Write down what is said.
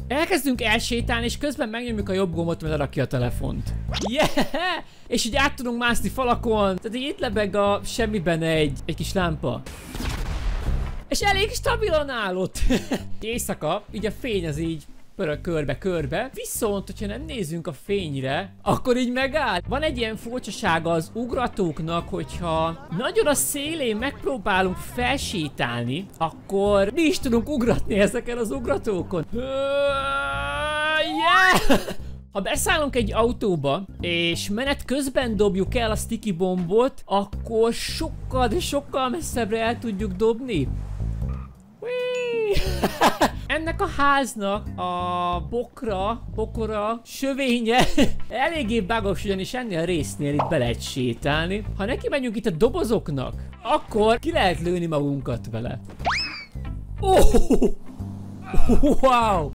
Elkezdünk elsétálni, és közben megnyomjuk a jobb gombot, mert lerakja a telefont. Yeah! És így át tudunk mászni falakon. Tehát így itt lebeg a semmiben egy kis lámpa. És elég stabilan állott. Éjszaka, így a fény az így pörög körbe-körbe. Viszont, hogyha nem nézünk a fényre, akkor így megáll. Van egy ilyen furcsasága az ugratóknak, hogyha nagyon a szélén megpróbálunk felsétálni, akkor mi is tudunk ugratni ezeken az ugratókon. Yeah! Ha beszállunk egy autóba, és menet közben dobjuk el a sticky bombot, akkor sokkal, de sokkal messzebbre el tudjuk dobni. Ennek a háznak a bokora, sövénye eléggé bugos, ugyanis ennél a résznél itt be lehet sétálni. Ha neki megyünk itt a dobozoknak, akkor ki lehet lőni magunkat vele. Oh! Wow!